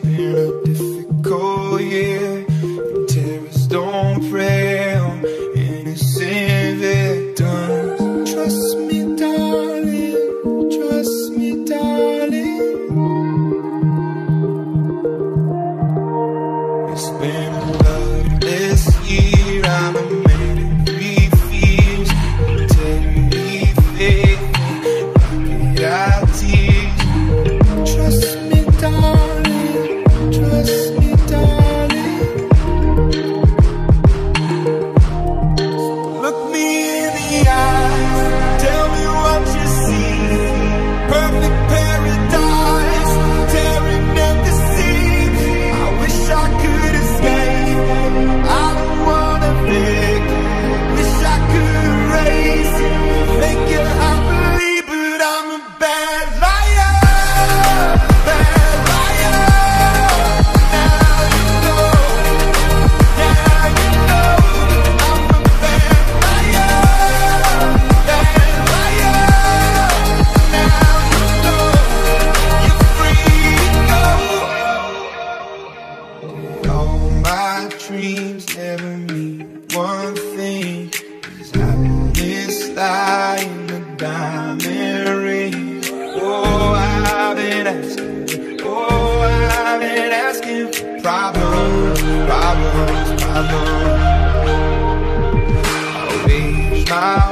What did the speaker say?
been a difficult year. Terrorists don't prey on innocent victims. Trust me, darling, trust me, darling. It's been a loveless year. I'm a man in three fears. Integrity, faith, rocket out tears. Trust me, darling, trust me, darling. Look me in the eyes, tell me what you see. Perfect paradise, tearing at the seams. I wish I could escape, I don't wanna think. Wish I could erase it, make you happily, but I'm a bad liar, bad liar. Now you know, now you know, I'm a bad liar, bad liar. Now you know, you're free to go. All my dreams never mean one thing. Is happiness lie in the diamond ring? Oh, I've been asking, oh, I've been asking for problems, problems, problems. I wage my